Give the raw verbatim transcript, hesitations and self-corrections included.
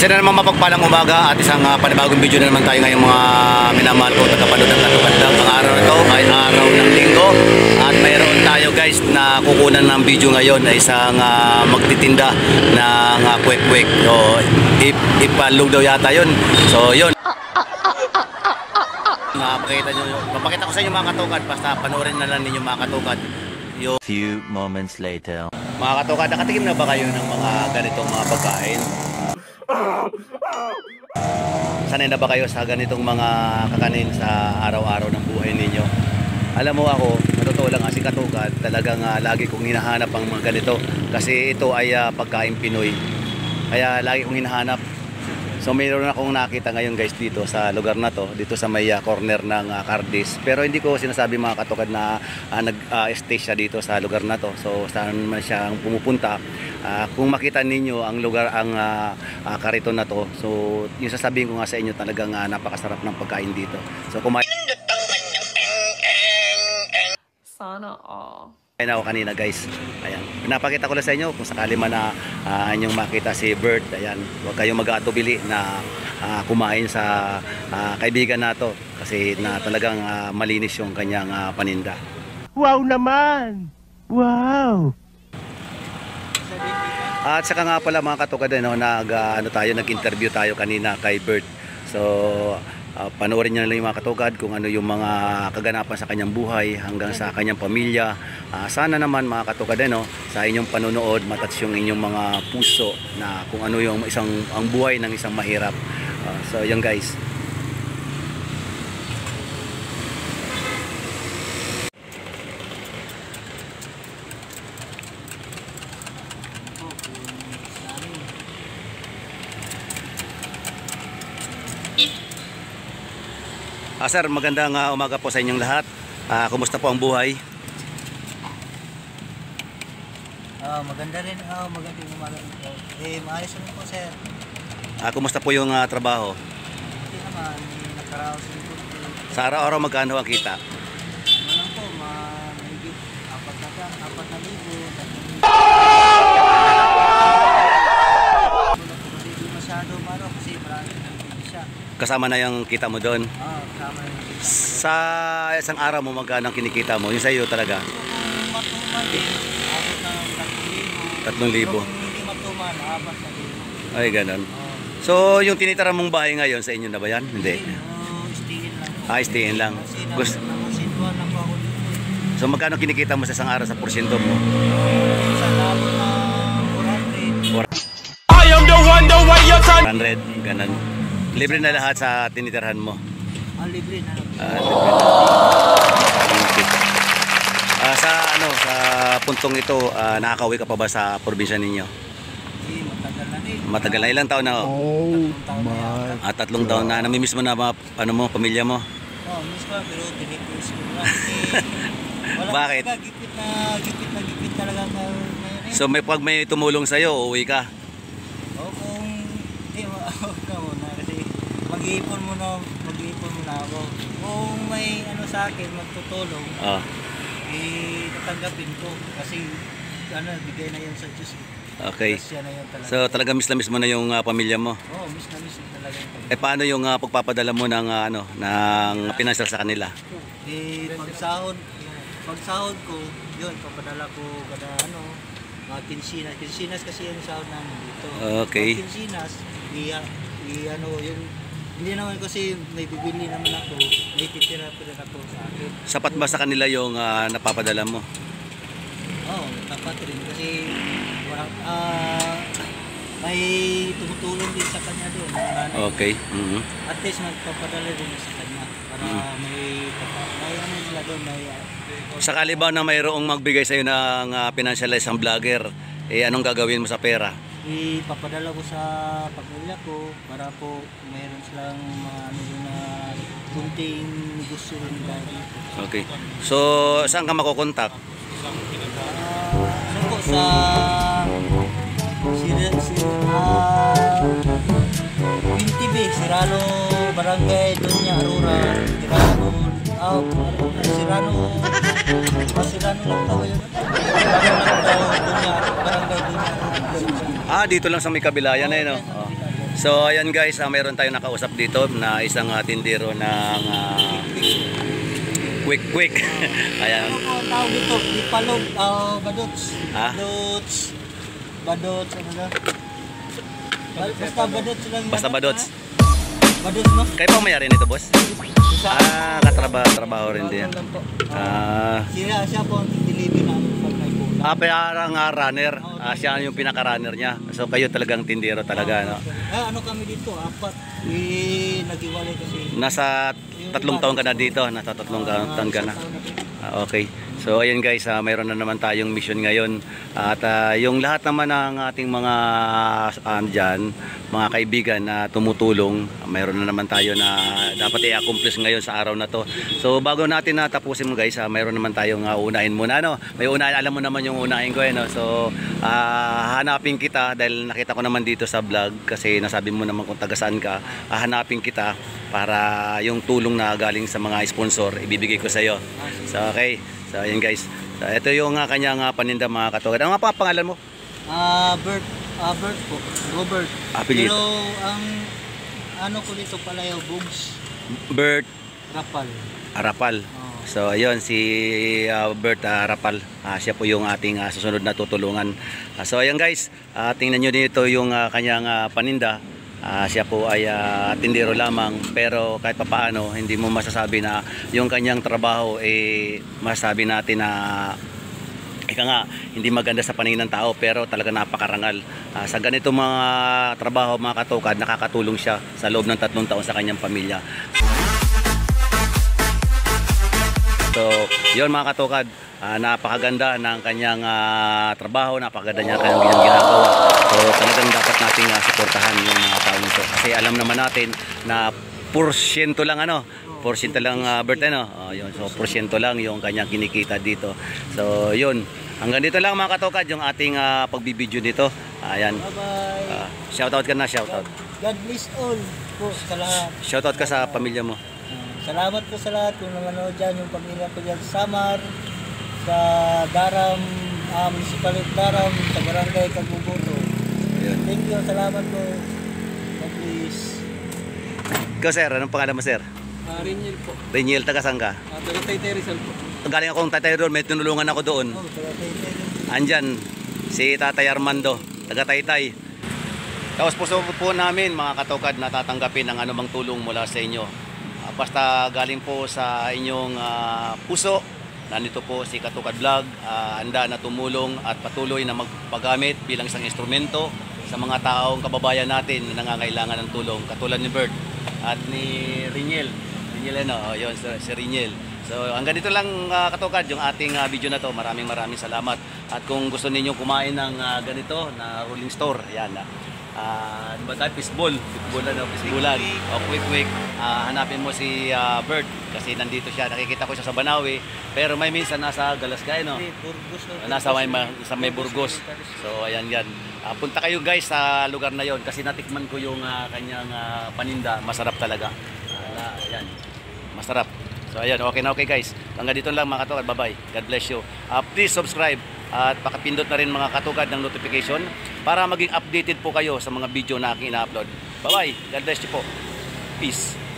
Isa na naman mapagpalang umaga at isang uh, panibagong video na naman tayo ngayong mga minamahal ko tagapanood ng katugandang. Ang araw na ito ay araw ng linggo at mayroon tayo guys na kukunan ng video ngayon na isang uh, magtitinda ng uh, kwek-kwek. So, ip ipalug daw yata yun. So yun. Mapakita, nyo, mapakita ko sa inyo mga katugad, basta panoorin na lang ninyo mga katugad. Yung few moments later. Mga katugad, nakatikim na ba kayo ng mga ganitong mga pagkain? Sanay na ba kayo sa ganitong mga kakanin sa araw-araw ng buhay ninyo? Alam mo ako, matotoo lang kasi katugad, talagang uh, lagi kong hinahanap ang mga ganito kasi ito ay uh, pagkain Pinoy. Kaya lagi kong hinahanap. So mayroon akong nakita ngayon guys dito sa lugar na to, dito sa may uh, corner ng uh, Cardis. Pero hindi ko sinasabi mga katugad na uh, nag-stay uh, siya dito sa lugar na to. So saan man siya pumupunta, uh, kung makita ninyo ang lugar, ang uh, uh, kariton na to, so yung sasabihin ko nga sa inyo talagang uh, napakasarap ng pagkain dito. So kumain sana all. Ayun ako kanina guys, ayan, pinapakita ko lang sa inyo kung sakali man na uh, inyong makita si Bert, ayan, huwag kayong mag-aatubili na uh, kumain sa uh, kaibigan nato kasi na talagang uh, malinis yung kanyang uh, paninda. Wow naman! Wow! At saka nga pala mga katugad, no, nag, uh, ano tayo, nag-interview tayo kanina kay Bert. So Uh, panoorin nyo na lang yung mga katugad kung ano yung mga kaganapan sa kanyang buhay hanggang sa kanyang pamilya. Uh, sana naman mga katugad, no, sa inyong panonood matouch yung inyong mga puso na kung ano yung isang ang buhay ng isang mahirap. Uh, so yan guys. Ah, sir, magandang uh, umaga po sa inyong lahat. Uh, kumusta po ang buhay? Ah, maganda rin. Ah, magandang umaga. Eh, maayos naman po, sir. Ah, kumusta po yung uh, trabaho? Hindi naman, nakaraos din po. Sa araw-araw magkano ang kita? Malang po, mahigit apat na ka, apat na libo. Kasi di masyado maro kasi marami na siya. Kasama na yung kita mo doon? Ah, kasama na yung kita. Sa isang araw mo magkano ang kinikita mo? Yung sa iyo talaga? So, kung matuman din, abot na tatlong libo. Tatlong libo? Kung hindi matuman, apat na libo. Ay, ganun. Oh. So, yung tinitira mong bahay ngayon, sa inyo na ba yan? Hindi. Oh, stayin lang po. Ah, stayin lang. Kasi Gusto- namusintuan lang po ako dito. So, magkano kinikita mo sa isang araw sa porsyento mo? Sa labot na four hundred. I am the one, the way your son. one hundred, ganun. Libre na lahat sa tinitirhan mo? Ah, libre na lang. Ah, libre na. Okay. Ah, sa ano, sa puntong ito, ah, nakakauwi ka pa ba sa probinsya ninyo? Eh, matagal na din. Matagal na, ilang taon na? Oh? Tatlong taon na yata. Ah, tatlong taon na. Namimiss mo na ba ano mo, pamilya mo? Oh, miss ko pero tinipis ko na. Eh, wala Bakit? talaga, gipit na, gipit na, gipit talaga ngayon eh. So may pag may tumulong sa'yo, uuwi ka? Oh, kung, eh, huwag ka muna kasi mag-iipon muna, mag-iipon muna ako. Kung may ano sa akin, magtutulong, Ah, eh, tatanggapin ko. Kasi, ano, bigay na yun sa Diyos. okay. Kasi na yun talaga. So talaga miss na miss mo na yung ah, pamilya mo? Oh, miss na miss na talaga yung Eh paano yung ah, pagpapadala mo ng ah, ano, ng financial sa kanila? Eh, pag sahod, pag sahod ko, yun, papadala ko kada ano, mga kinsinas. Kinsinas kasi yung sahod namin dito. Okay. Pag kinsinas, i, i, ano, yung, hindi naman kasi may bibili naman ako, may titira pa rin ako sa akin. Sapat ba sa kanila yung ah, napapadala mo? Oo, oh, tapat rin kasi wala, ah, may tumutulong din sa kanya doon. Nanay. Okay. Mhm. At least magpapadala din sa kanya para may, may ano sila doon, may Sakali ba na mayroong magbigay sa'yo ng uh, financial isang vlogger, eh anong gagawin mo sa pera? ipapadala ko sa pamilya ko para po mayroon silang mga ano yun na kunting negosyo rin dito. Okay. So, saan ka makukontak? Uh, so po sa si, si, uh, Queen T V, Sirano, Barangay Doña Aurora, Sirano, ah, Sirano, ah, Sirano lang tawag yun. Sirano lang tawag, Doña, Barangay Doña Aurora. Ah, dito lang sa may kabilayan na yun, no? Oh. So ayan guys, uh, mayroon tayong nakausap dito na isang uh, tindero ng uh, quick quick. Ayan. Ano ko tawag dito? Ipalog, ah, badots. Ah? Badots. Badots, ano na? Ba- Basta badots lang. Basta yan, badots. ha? Badots, no? Kayo pa may-ari nito, boss? Isa. Ah, katrabaho trabaho rin din. Lang po. Ah, Siya, siya po ang delivery namin pag may kulang. ah parang uh, runner. Ah, siya yung pinaka-runner niya. So kayo talagang tindero talaga, no? Ah, ano kami dito? Apat. Eh, nag-iwalay kasi. Nasa tatlong taon ka na dito, nasa tatlong Ah, taon ka na. isang taon na. Ah, okay. So ayan guys, ah, mayroon na naman tayong mission ngayon. At ah, yung lahat naman ng ating mga uh, dyan, mga kaibigan na tumutulong, ah, mayroon na naman tayo na dapat i-accomplish ngayon sa araw na to. So bago natin na tapusin mo guys, ah, mayroon naman tayong uh, unahin muna, no? May unahin, alam mo naman yung unahin ko eh, no? So ah, hanapin kita dahil nakita ko naman dito sa vlog kasi nasabi mo naman kung taga saan ka. Ah, hanapin kita para yung tulong na galing sa mga sponsor ibibigay ko sa iyo. So okay. So ayan guys. So ito yung uh, kanyang uh, paninda mga katugad. Ano nga pa pangalan mo? Ah, Bert. Ah, Bert po. Robert. Apelyido. Pero ang ano ko dito pala yung Bugs Bert Rapal. Arapal. Oh. So ayun si uh, Bert Arapal. Uh, siya po yung ating uh, susunod na tutulungan. Uh, so ayan guys, uh, tingnan nyo dito yung uh, kanyang uh, paninda. Uh, siya po ay uh, tindero lamang pero kahit papaano hindi mo masasabi na yung kanyang trabaho eh masasabi natin na ika nga hindi maganda sa paningin ng tao pero talaga napakarangal. Uh, sa ganito mga trabaho mga katukad nakakatulong siya sa loob ng tatlong taon sa kanyang pamilya. So, yun mga katukad, uh, napakaganda ng kanyang uh, trabaho, napakaganda niya kanyang ginagawa. So, talagang dapat nating uh, suportahan yung mga tao nito. Kasi alam naman natin na porsyento lang ano, porsyento lang uh, Bert ano. Uh, yun. So, porsyento lang yung kanyang kinikita dito. So, yun. Hanggang dito lang mga katukad yung ating uh, pagbibideo dito. Ayan. Bye-bye. Uh, shoutout ka na, shoutout. God bless all po sa lahat. Shoutout ka sa pamilya mo. Salamat po sa lahat yung nanonood dyan, yung pamilya ko dyan sa Samar, sa Daram, uh, Municipality Daram, sa Barangay Kaguboto. Ayun. Thank you, salamat po. God bless. Ikaw sir, anong pangalan mo sir? Uh, Riniel po. Riniel, taga saan ka? Uh, Tagaytay Rizal po. Galing akong tatay doon, may tinulungan ako doon. Oh, Tagaytay. Andyan, si Tatay Armando, taga Taytay. Tapos puso po namin mga katukad na tatanggapin ang anumang tulong mula sa inyo. Uh, basta galing po sa inyong uh, puso, nandito po si Katukad Vlog, uh, handa na tumulong at patuloy na magpagamit bilang isang instrumento sa mga taong kababayan natin na nangangailangan ng tulong. Katulad ni Bert at ni Riniel. Riniel ano, oh, yun, si, si Riniel. So hanggang dito lang uh, katukad yung ating uh, video na to. Maraming maraming salamat. At kung gusto niyo kumain ng uh, ganito na rolling store, yan na. Uh, ano ba tayo? Fishball. Fishball ano, fishballan. O quick quick. Uh, hanapin mo si uh, Bert kasi nandito siya. Nakikita ko siya sa Banawi. Pero may minsan nasa Galasgay, no? Burgos. Nasa may, sa may Burgos. So ayan yan. Uh, punta kayo guys sa lugar na yon kasi natikman ko yung uh, kanyang uh, paninda. Masarap talaga. Uh, na, ayan. Masarap. So ayan, okay na okay guys. Hanggang dito lang mga katukad. Bye-bye. God bless you. Uh, please subscribe at pakapindot na rin mga katukad ng notification para maging updated po kayo sa mga video na aking ina-upload. Bye-bye. God bless you po. Peace.